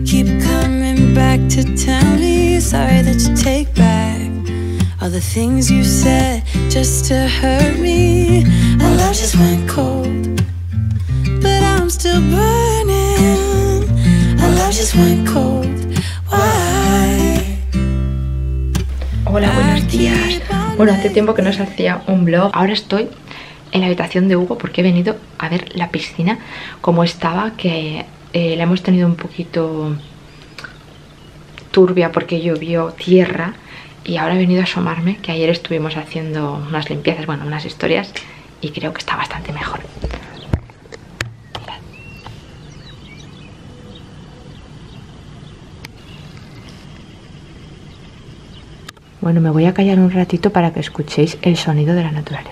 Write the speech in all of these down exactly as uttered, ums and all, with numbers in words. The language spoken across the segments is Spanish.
keep coming back to tell me sorry that you take back all the things you said just to hurt me. Our love just went cold, but I'm still burning. Our love just went cold. Why? Hola, buenos días. Bueno, hace tiempo que no se hacía un vlog. Ahora estoy en la habitación de Hugo porque he venido a ver la piscina como estaba, que eh, la hemos tenido un poquito turbia porque llovió tierra, y ahora he venido a asomarme, que ayer estuvimos haciendo unas limpiezas, bueno, unas historias, y creo que está bastante mejor. Mirad. Bueno, me voy a callar un ratito para que escuchéis el sonido de la naturaleza.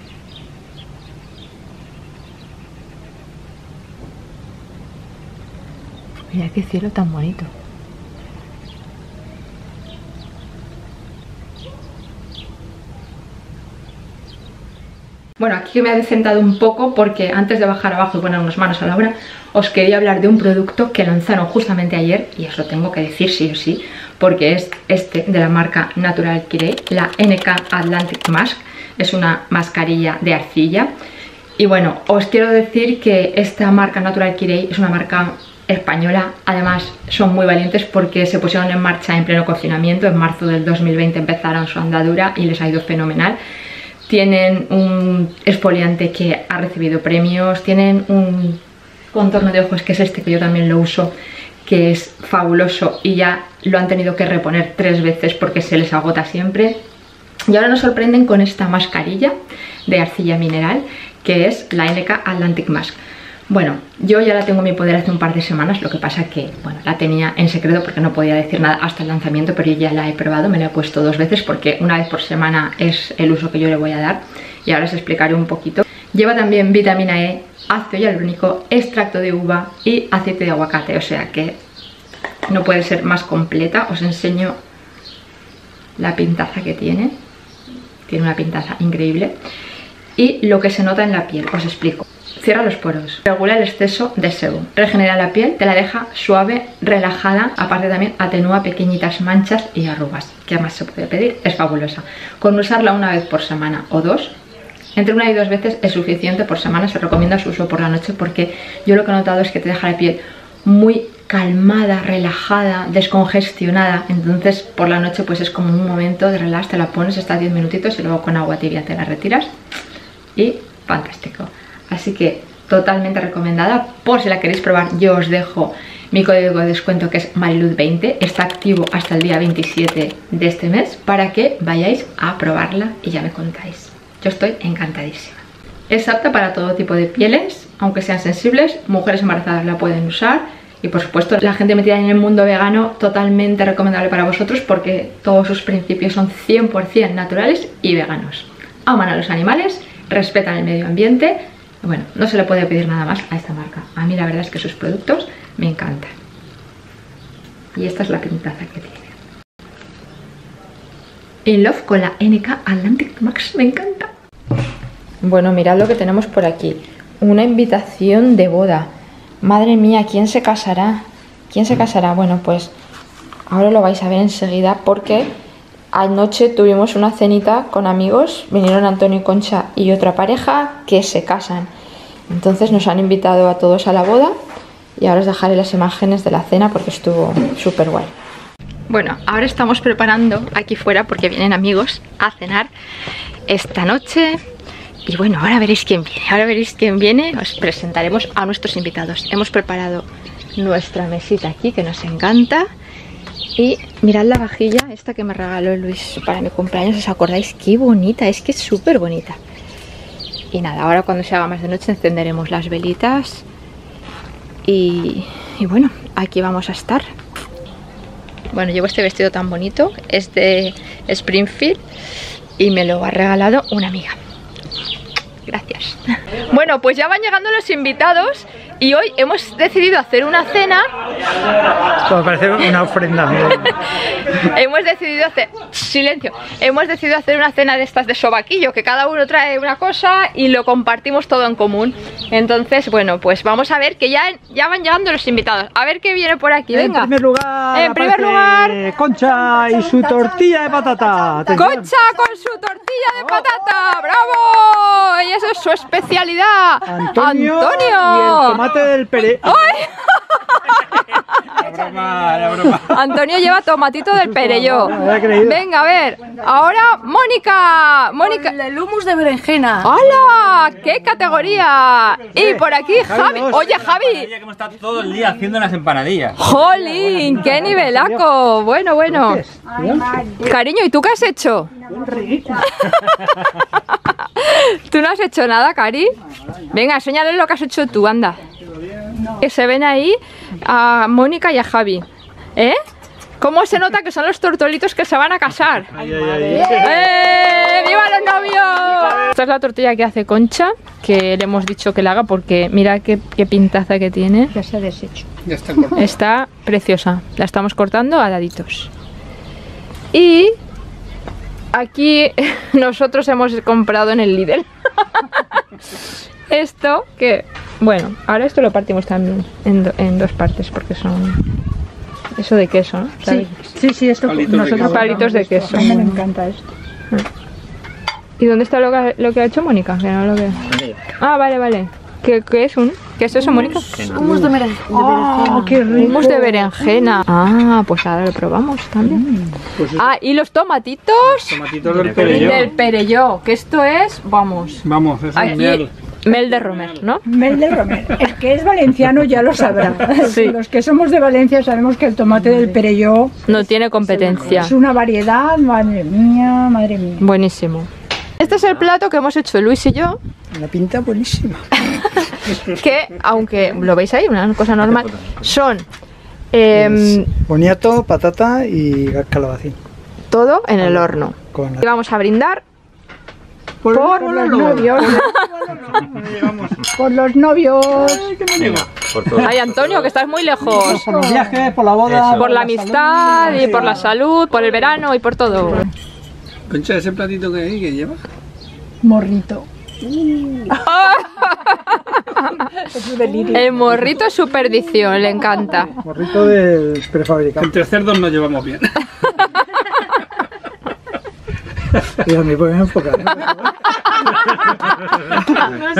Mira qué cielo tan bonito. Bueno, aquí me he decentado un poco porque antes de bajar abajo y ponernos manos a la obra, os quería hablar de un producto que lanzaron justamente ayer, y os lo tengo que decir sí o sí, porque es este de la marca Natural Kirei, la N K Atlantic Mask. Es una mascarilla de arcilla. Y bueno, os quiero decir que esta marca Natural Kirei es una marca española. Además son muy valientes porque se pusieron en marcha en pleno confinamiento. En marzo del dos mil veinte empezaron su andadura y les ha ido fenomenal. Tienen un exfoliante que ha recibido premios, tienen un contorno de ojos que es este, que yo también lo uso, que es fabuloso, y ya lo han tenido que reponer tres veces porque se les agota siempre. Y ahora nos sorprenden con esta mascarilla de arcilla mineral, que es la N K Atlantic Mask. Bueno, yo ya la tengo en mi poder hace un par de semanas, lo que pasa que, bueno, la tenía en secreto porque no podía decir nada hasta el lanzamiento, pero yo ya la he probado, me la he puesto dos veces porque una vez por semana es el uso que yo le voy a dar, y ahora os explicaré un poquito. Lleva también vitamina E, ácido hialurónico, extracto de uva y aceite de aguacate, o sea que no puede ser más completa. Os enseño la pintaza que tiene, tiene una pintaza increíble, y lo que se nota en la piel, os explico. Cierra los poros, regula el exceso de sebum, regenera la piel, te la deja suave, relajada. Aparte también atenúa pequeñitas manchas y arrugas. ¿Qué más se puede pedir? Es fabulosa. Con usarla una vez por semana o dos, entre una y dos veces es suficiente por semana. Se recomienda su uso por la noche porque yo lo que he notado es que te deja la piel muy calmada, relajada, descongestionada. Entonces por la noche pues es como un momento de relax, te la pones, estás diez minutitos y luego con agua tibia te la retiras y fantástico. Así que totalmente recomendada. Por si la queréis probar, yo os dejo mi código de descuento, que es Mariluz veinte. Está activo hasta el día veintisiete de este mes para que vayáis a probarla y ya me contáis. Yo estoy encantadísima. Es apta para todo tipo de pieles, aunque sean sensibles. Mujeres embarazadas la pueden usar. Y por supuesto, la gente metida en el mundo vegano, totalmente recomendable para vosotros porque todos sus principios son cien por cien naturales y veganos. Aman a los animales, respetan el medio ambiente. Bueno, no se le puede pedir nada más a esta marca. A mí la verdad es que sus productos me encantan. Y esta es la pintaza que tiene. In love con la N K Atlantic Mask, me encanta. Bueno, mirad lo que tenemos por aquí. Una invitación de boda. Madre mía, ¿quién se casará? ¿Quién se casará? Bueno, pues ahora lo vais a ver enseguida porque anoche tuvimos una cenita con amigos. Vinieron Antonio y Concha y otra pareja que se casan. Entonces nos han invitado a todos a la boda y ahora os dejaré las imágenes de la cena porque estuvo súper guay. Bueno, ahora estamos preparando aquí fuera porque vienen amigos a cenar esta noche. Y bueno, ahora veréis quién viene. Ahora veréis quién viene. Os presentaremos a nuestros invitados. Hemos preparado nuestra mesita aquí que nos encanta. Y mirad la vajilla esta que me regaló Luis para mi cumpleaños. ¿Os acordáis? Qué bonita, es que es súper bonita. Y nada, ahora cuando se haga más de noche encenderemos las velitas. Y, y bueno, aquí vamos a estar. Bueno, llevo este vestido tan bonito. Es de Springfield y me lo ha regalado una amiga. Gracias. Bueno, pues ya van llegando los invitados. Y hoy hemos decidido hacer una cena. Pues parece una ofrenda. Hemos decidido hacer... Silencio. Hemos decidido hacer una cena de estas de sobaquillo, que cada uno trae una cosa y lo compartimos todo en común. Entonces, bueno, pues vamos a ver que ya, ya van llegando los invitados. A ver qué viene por aquí, venga. En primer lugar, en primer lugar Concha y su tortilla de patata. Atención. Concha con su tortilla de patata. ¡Bravo! Y eso es su especialidad. Antonio, Antonio. Y el tomate del pere. ¡Ay! La broma, la broma. Antonio lleva tomatito del Perelló. Venga, a ver. Ahora, Mónica. Mónica. Con el hummus de berenjena. ¡Hola! ¡Qué categoría! Y por aquí, Javi. Oye, Javi. Que hemos estado todo el día haciendo las empanadillas. ¡Jolín! ¡Qué nivelaco! Bueno, bueno. Cariño, ¿y tú qué has hecho? ¿Tú no has hecho nada, Cari? Venga, enséñale lo que has hecho tú, anda. Que se ven ahí a Mónica y a Javi. ¿Eh? ¿Cómo se nota que son los tortolitos que se van a casar? Ay, ay, ay. ¡Eh! ¡Viva los novios! Esta es la tortilla que hace Concha, que le hemos dicho que la haga porque mira qué, qué pintaza que tiene. Ya se ha deshecho. Ya está cortado. Está preciosa. La estamos cortando a daditos. Y aquí nosotros hemos comprado en el Lidl esto que, bueno, ahora esto lo partimos también en, do, en dos partes porque son eso de queso, ¿no? Sí, sí, sí, esto Palitos de nosotros queso. Palitos de queso. A mí me encanta esto. ¿Y dónde está lo que, lo que ha hecho Mónica? Que no lo veo. Ah, vale, vale. ¿Qué, qué es un? ¿Qué es eso, Mónica? Hummus de beren- de berenjena. Oh, qué rico. Hummus de berenjena. Ah, pues ahora lo probamos también. Pues es Ah, y los tomatitos tomatitos del Perelló. del Perelló, que esto es, vamos, Vamos, es un aquí miel. mel de romer, ¿no? Mel de Romer. El que es valenciano ya lo sabrá. Sí. Los que somos de Valencia sabemos que el tomate del Perelló No tiene competencia. es una variedad, madre mía, madre mía. Buenísimo. Este es el plato que hemos hecho Luis y yo, Una pinta buenísima. que aunque lo veis ahí, una cosa normal, son em, Boniato, patata y calabacín. todo en el horno. Con Y vamos a brindar Por, por Los novios. Por los novios. Venga, por todo. Ay, Antonio, que estás muy lejos. por los viajes, por la boda. Eso. Por la amistad y por la salud, por el verano y por todo. Concha, ese platito que hay, que lleva. Morrito. El morrito es su perdición, le encanta. Morrito del prefabricado. Entre cerdos nos llevamos bien. Y a mí pueden enfocar. ¿no? No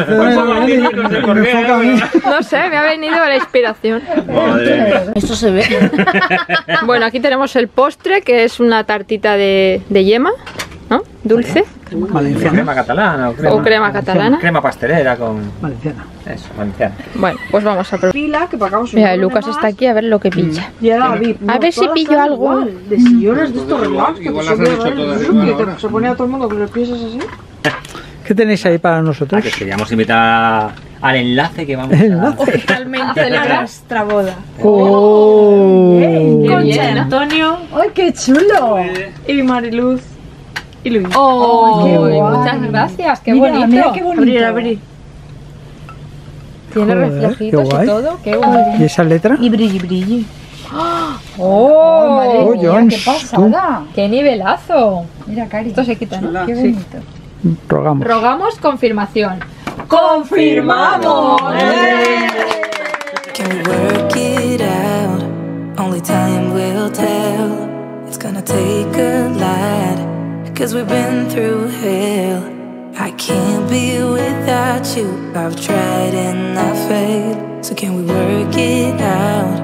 sé. No sé, me ha venido la inspiración. Madre. Esto se ve. Bueno, aquí tenemos el postre, que es una tartita de, de yema, ¿no? Dulce. Valenciana. Crema catalana o crema, O crema catalana. crema pastelera con... Valenciana. Eso, valenciana. Bueno, pues vamos a probar. Pila, que pagamos un Mira, euro Lucas de está más. aquí a ver lo que pilla. Y ahora David, A ver si todas pillo están algo. igual, de sillones de estos relax, que Igual te las han subía, hecho ¿vale? todas Eso igual que ahora. se pone a todo el mundo que le piensas así. ¿Qué tenéis ahí para Ah, nosotros? que queríamos invitar al enlace que vamos ¿El a... enlace? Totalmente de nuestra boda. ¡Oh! Qué Concha, bien. Antonio. ¡Ay, qué chulo! Y Mariluz y Luis. Oh, Qué guay. muchas gracias, qué Mira, bonito. mira qué bonito. Abrir, abrir. Tiene Joder, reflejitos qué guay. y todo. Qué bonito. ¿Y esa letra? Y brilli, brilli. Oh, Madre Oh, mía, Jones, qué pasada. qué nivelazo. Mira, Cari. Esto se quita, ¿no? Qué bonito. Rogamos. Rogamos confirmación. ¡Confirmamos! Can we work it out? Only time will tell. It's gonna take a lot, cause we've been through hell. I can't be without you. I've tried and I failed. So can we work it out?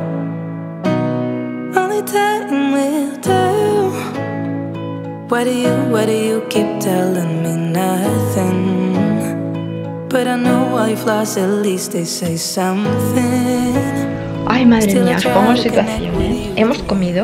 Only time will tell. Why do you, why do you keep telling me nothing? But I know all your flaws, at least they say something. Ay, madre mía, os pongo en situación, ¿eh? Hemos comido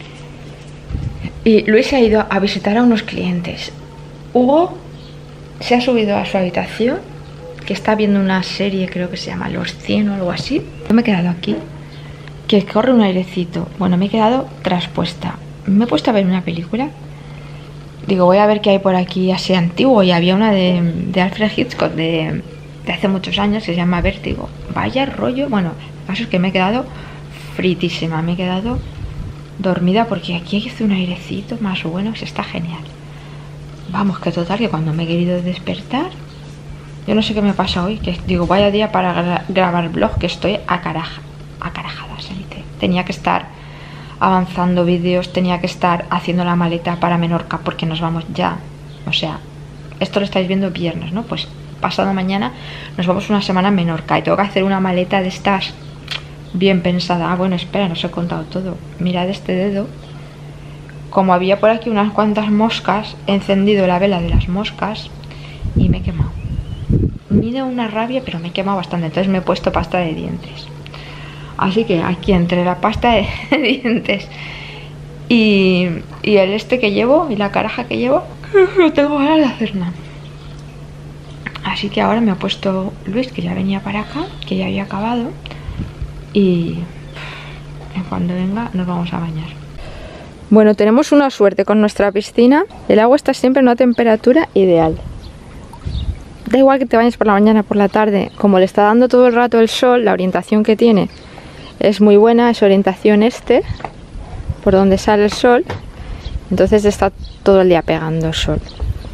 y Luis se ha ido a visitar a unos clientes. Hugo se ha subido a su habitación, que está viendo una serie, creo que se llama Los cien o algo así. Yo me he quedado aquí, que corre un airecito. Bueno, me he quedado traspuesta. Me he puesto a ver una película. Digo, voy a ver qué hay por aquí así antiguo. Y había una de, de Alfred Hitchcock, de de hace muchos años que se llama Vértigo. Vaya rollo. Bueno, el caso es que me he quedado fritísima, me he quedado dormida porque aquí hace un airecito más bueno, que se está genial. Vamos, que total, que cuando me he querido despertar, yo no sé qué me pasa hoy, que digo, vaya día para gra grabar vlog, que estoy acaraja, acarajada, se dice. Tenía que estar avanzando vídeos, tenía que estar haciendo la maleta para Menorca porque nos vamos ya. O sea, esto lo estáis viendo viernes, ¿no? Pues pasado mañana nos vamos una semana a Menorca y tengo que hacer una maleta de estas bien pensada. Ah, bueno, espera, no os he contado todo. Mirad este dedo. Como había por aquí unas cuantas moscas, he encendido la vela de las moscas y me he quemado. Me da una rabia, pero me he quemado bastante. Entonces me he puesto pasta de dientes. Así que aquí entre la pasta de dientes y, y el este que llevo y la caraja que llevo, no tengo ganas de hacer nada. Así que ahora me ha puesto Luis, que ya venía para acá, que ya había acabado. Y cuando venga nos vamos a bañar. Bueno, tenemos una suerte con nuestra piscina. El agua está siempre en una temperatura ideal. Da igual que te bañes por la mañana, por la tarde. Como le está dando todo el rato el sol, la orientación que tiene es muy buena. Es orientación este, por donde sale el sol. Entonces está todo el día pegando el sol.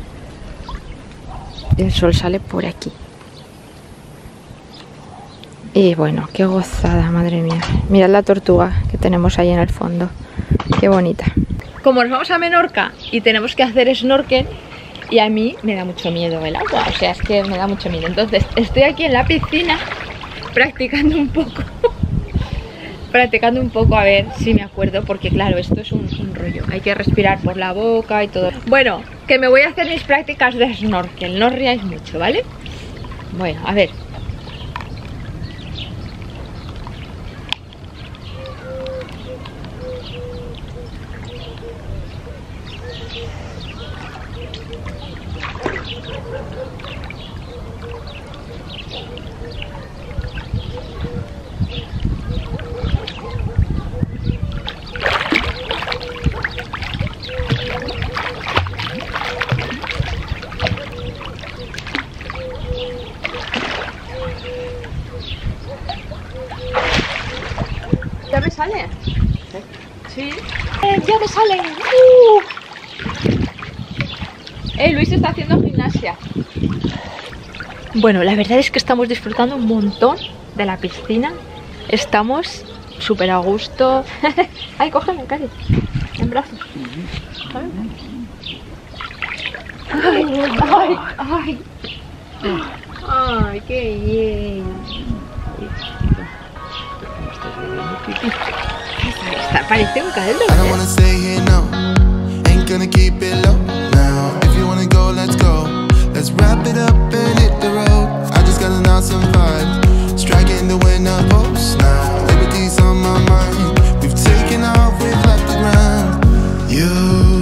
Y el sol sale por aquí. Y bueno, qué gozada, madre mía. Mirad la tortuga que tenemos ahí en el fondo. Qué bonita. Como nos vamos a Menorca y tenemos que hacer snorkel, y a mí me da mucho miedo el agua. O sea, es que me da mucho miedo. Entonces estoy aquí en la piscina practicando un poco. Practicando un poco a ver si me acuerdo. Porque claro, esto es un, un rollo. Hay que respirar por la boca y todo. Bueno, que me voy a hacer mis prácticas de snorkel. No os riáis mucho, ¿vale? Bueno, a ver. ¿Ya me sale? Sí. Eh, ¡Ya me sale! ¡Uh! Eh, Luis está haciendo gimnasia. Bueno, la verdad es que estamos disfrutando un montón de la piscina. Estamos súper a gusto. Ay, cógeme, Cari. En brazos. Ay, ay, ay. Ay, qué bien. Está, parece un caldo. I don't wanna stay here, no. Ain't gonna keep it low now. If you wanna go, let's go. Let's wrap it up and hit the road. I just got an awesome vibe. Striking the winner post now. Liberty's on my mind. We've taken off, we've left the ground. You,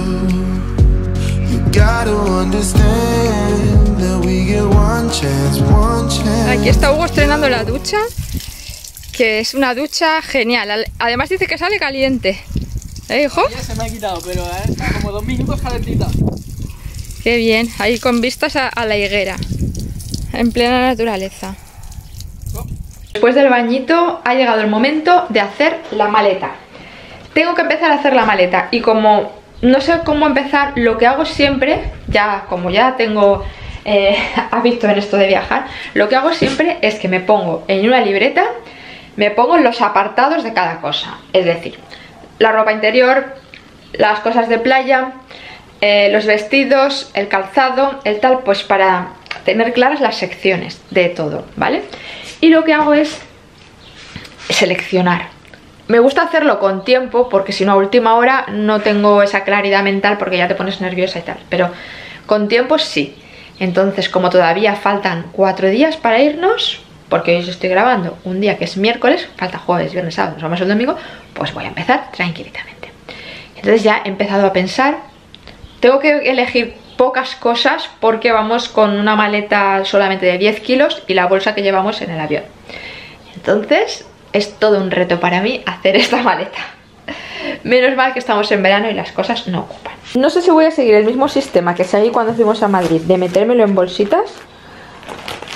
you gotta understand that we get one chance, one chance. Aquí está Hugo estrenando la ducha. Que es una ducha genial. Además dice que sale caliente. ¿Eh, hijo? Ya se me ha quitado, pero eh, como dos minutos calentita. Qué bien. Ahí con vistas a, a la higuera. En plena naturaleza. Oh. Después del bañito ha llegado el momento de hacer la maleta. Tengo que empezar a hacer la maleta. Y como no sé cómo empezar, lo que hago siempre, ya como ya tengo eh, hábito en esto de viajar, lo que hago siempre es que me pongo en una libreta. Me pongo en los apartados de cada cosa, es decir, la ropa interior, las cosas de playa, eh, los vestidos, el calzado, el tal, pues para tener claras las secciones de todo, ¿vale? Y lo que hago es seleccionar. Me gusta hacerlo con tiempo porque si no a última hora no tengo esa claridad mental porque ya te pones nerviosa y tal, pero con tiempo sí. Entonces, como todavía faltan cuatro días para irnos, porque hoy os estoy grabando un día que es miércoles, falta jueves, viernes, sábado, nos vamos el domingo, pues voy a empezar tranquilitamente. Entonces ya he empezado a pensar, tengo que elegir pocas cosas porque vamos con una maleta solamente de diez kilos y la bolsa que llevamos en el avión. Entonces es todo un reto para mí hacer esta maleta. Menos mal que estamos en verano y las cosas no ocupan. No sé si voy a seguir el mismo sistema que seguí cuando fuimos a Madrid, de metérmelo en bolsitas,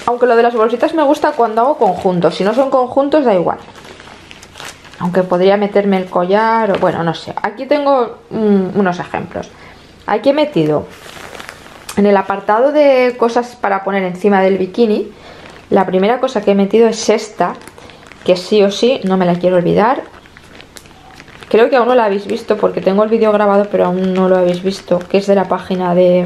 Aunque lo de las bolsitas me gusta cuando hago conjuntos. Si no son conjuntos da igual. Aunque podría meterme el collar o bueno, no sé. Aquí tengo mm, unos ejemplos. Aquí he metido en el apartado de cosas para poner encima del bikini. La primera cosa que he metido es esta, que sí o sí no me la quiero olvidar. Creo que aún no la habéis visto porque tengo el vídeo grabado, pero aún no lo habéis visto, que es de la página de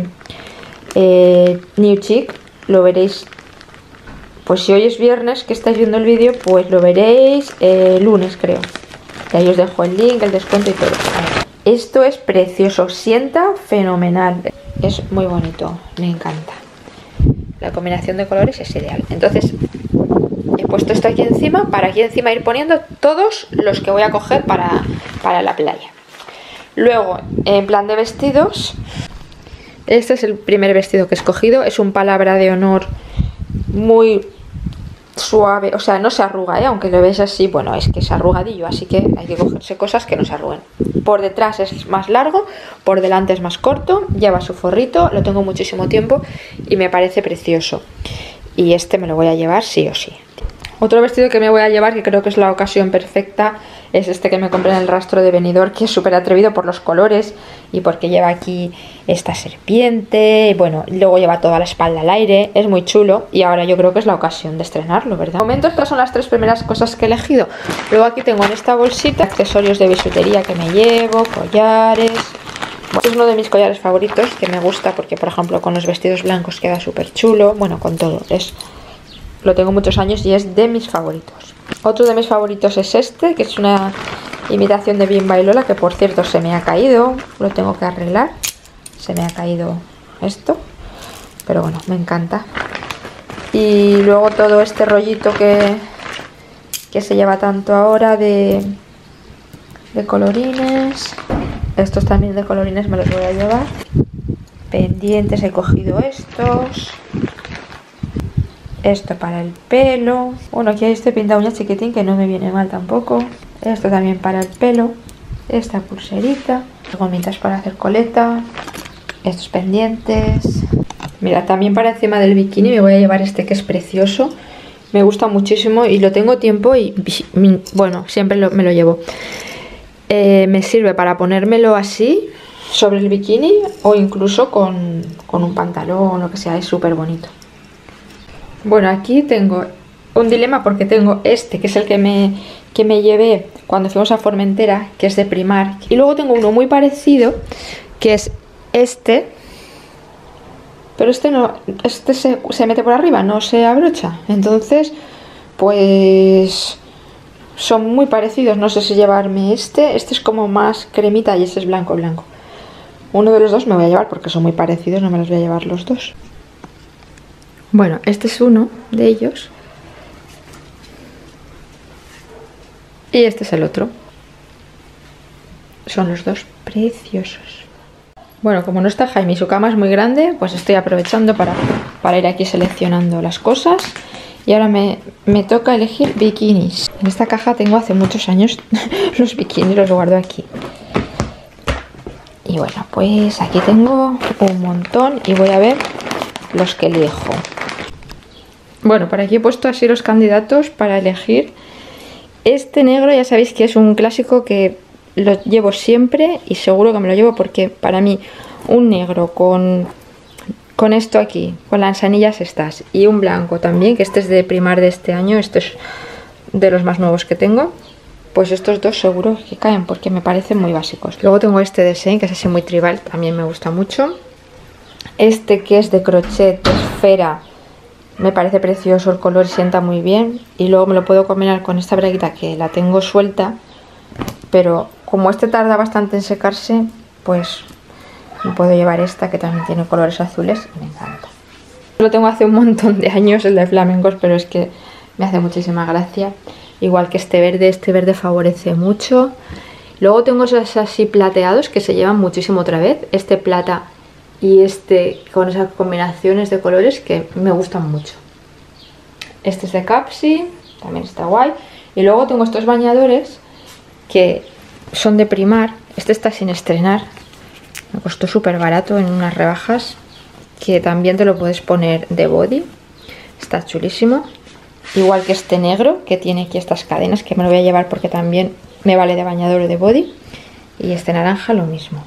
eh, New Chic. Lo veréis, pues si hoy es viernes que estáis viendo el vídeo, pues lo veréis eh, lunes creo. Y ahí os dejo el link, el descuento y todo. Esto es precioso, sienta fenomenal, es muy bonito, me encanta. La combinación de colores es ideal. Entonces he puesto esto aquí encima, para aquí encima ir poniendo todos los que voy a coger para, para la playa. Luego, en plan de vestidos, este es el primer vestido que he escogido. Es un palabra de honor muy suave, o sea, no se arruga, ¿eh? Aunque lo veis así, bueno, es que es arrugadillo, así que hay que cogerse cosas que no se arruguen. Por detrás es más largo, por delante es más corto, lleva su forrito, lo tengo muchísimo tiempo y me parece precioso. Y este me lo voy a llevar sí o sí. Otro vestido que me voy a llevar, que creo que es la ocasión perfecta, es este que me compré en el Rastro de Benidorm, que es súper atrevido por los colores y porque lleva aquí esta serpiente, bueno, luego lleva toda la espalda al aire, es muy chulo y ahora yo creo que es la ocasión de estrenarlo, ¿verdad? De momento estas son las tres primeras cosas que he elegido. Luego aquí tengo en esta bolsita accesorios de bisutería que me llevo, collares. Este es uno de mis collares favoritos, que me gusta porque, por ejemplo, con los vestidos blancos queda súper chulo, bueno, con todo, es... Lo tengo muchos años y es de mis favoritos. Otro de mis favoritos es este, que es una imitación de Bimba y Lola, que por cierto se me ha caído. Lo tengo que arreglar. Se me ha caído esto. Pero bueno, me encanta. Y luego todo este rollito que, que se lleva tanto ahora de, de colorines. Estos también de colorines me los voy a llevar. Pendientes he cogido estos. Esto para el pelo. Bueno, aquí hay este pinta uñas chiquitín que no me viene mal tampoco. Esto también para el pelo. Esta pulserita. Gomitas para hacer coleta. Estos pendientes. Mira, también para encima del bikini me voy a llevar este que es precioso. Me gusta muchísimo y lo tengo tiempo y bueno, siempre lo, me lo llevo. Eh, me sirve para ponérmelo así sobre el bikini o incluso con, con un pantalón o lo que sea. Es súper bonito. Bueno, aquí tengo un dilema porque tengo este, que es el que me, que me llevé cuando fuimos a Formentera, que es de Primark. Y luego tengo uno muy parecido, que es este. Pero este no, este se, se mete por arriba, no se abrocha. Entonces, pues... son muy parecidos, no sé si llevarme este. Este es como más cremita y este es blanco, blanco. Uno de los dos me voy a llevar porque son muy parecidos, no me los voy a llevar los dos. Bueno, este es uno de ellos. Y este es el otro. Son los dos preciosos. Bueno, como no está Jaime y su cama es muy grande, pues estoy aprovechando para, para ir aquí seleccionando las cosas. Y ahora me, me toca elegir bikinis. En esta caja tengo hace muchos años los bikinis, los guardo aquí. Y bueno, pues aquí tengo un montón y voy a ver los que elijo. Bueno, por aquí he puesto así los candidatos para elegir. Este negro ya sabéis que es un clásico que lo llevo siempre y seguro que me lo llevo porque para mí un negro con, con esto aquí, con las anillas estas y un blanco también, que este es de Primark de este año, este es de los más nuevos que tengo, pues estos dos seguro que caen porque me parecen muy básicos. Luego tengo este de Shein, que es así muy tribal, también me gusta mucho. Este que es de crochet, de esfera, me parece precioso, el color sienta muy bien. Y luego me lo puedo combinar con esta braguita que la tengo suelta, pero como este tarda bastante en secarse, pues me puedo llevar esta que también tiene colores azules y me encanta. Lo tengo hace un montón de años, el de flamencos, pero es que me hace muchísima gracia. Igual que este verde, este verde favorece mucho. Luego tengo esos así plateados que se llevan muchísimo otra vez. Este plata y este con esas combinaciones de colores que me gustan mucho. Este es de Capsi, también está guay. Y luego tengo estos bañadores que son de Primark. Este está sin estrenar, me costó súper barato en unas rebajas, que también te lo puedes poner de body. Está chulísimo. Igual que este negro, que tiene aquí estas cadenas, que me lo voy a llevar porque también me vale de bañador o de body. Y este naranja lo mismo.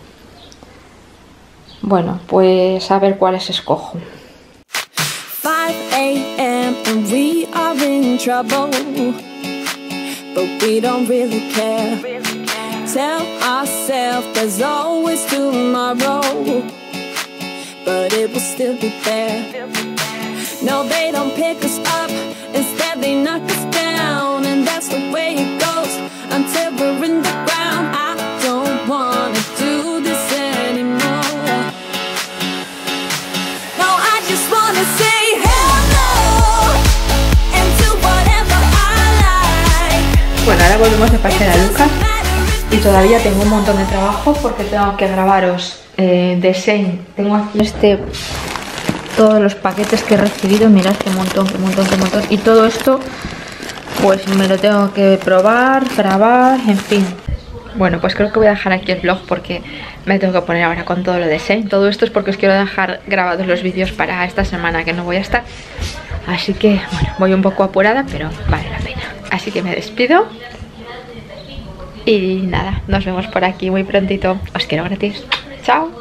Bueno, pues a ver cuáles escojo. five a m and we are in trouble, but we don't really care. Tell ourselves there's always tomorrow, but it will still be there. No, they don't pick us up, instead they knock us down, and that's the way it goes until we're in the ground. I don't wanna do this anymore. No, I just wanna say hello and do whatever I like. Bueno, ahora volvemos de paseo a Lucas y todavía tengo un montón de trabajo porque tengo que grabaros eh, diseño. Tengo aquí este, todos los paquetes que he recibido, mirad qué montón, qué montón, qué montón. Y todo esto, pues me lo tengo que probar, grabar, en fin. Bueno, pues creo que voy a dejar aquí el vlog porque me tengo que poner ahora con todo lo de diseño. Todo esto es porque os quiero dejar grabados los vídeos para esta semana que no voy a estar. Así que, bueno, voy un poco apurada, pero vale la pena. Así que me despido. Y nada, nos vemos por aquí muy prontito. Os quiero gratis. Chao.